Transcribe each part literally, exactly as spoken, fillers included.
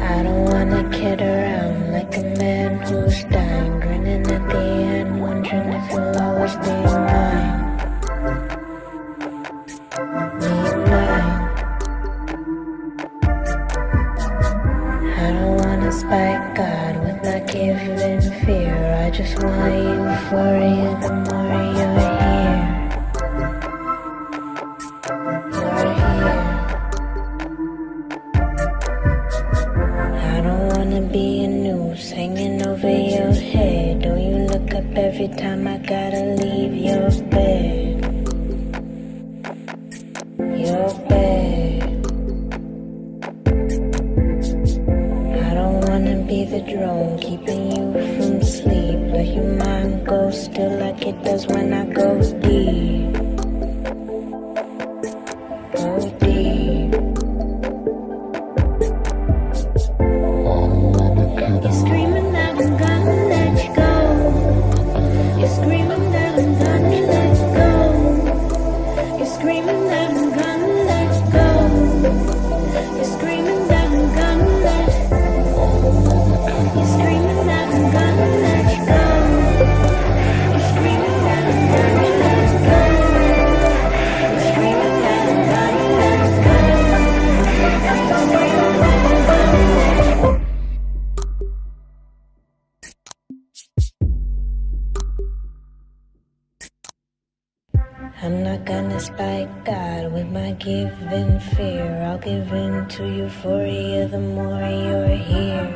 I don't wanna kid around like a man who's dying, grinning at the end, wondering if you'll always be mine. Be mine. I don't wanna spite God with my given fear. I just want euphoria the more you're here. You're here. I don't wanna be a noose hanging over your head. Don't you look up every time I gotta leave your bed. Your bed. I don't wanna be the drone keeping you from sleep. Let your mind go still like it does when I go deep. Go deep. You're screaming that I'm gonna let you go. You're screaming that I'm gonna let you go. You're screaming that I'm gonna let you go. You're screaming that I'm gonna let you go. You're screaming that I'm gonna let you go. You're screaming that I'm gonna let you go. You're screaming that I'm gonna let you go. You're screaming that I'm gonna let you go. I'm not gonna spite God with my given fear. I'll give in to euphoria the more you're here.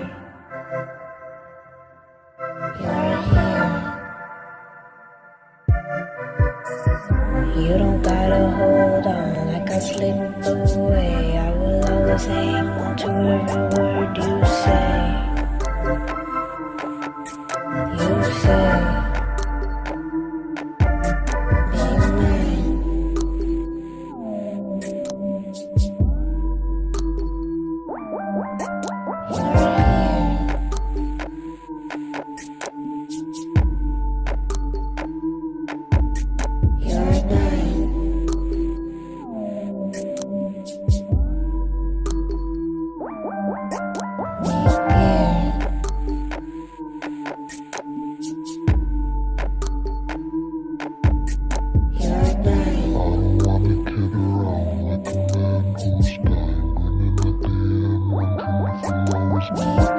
You're here. You don't gotta hold on like I slip away. I will always hang on to every word you say. You say. We'll be right back.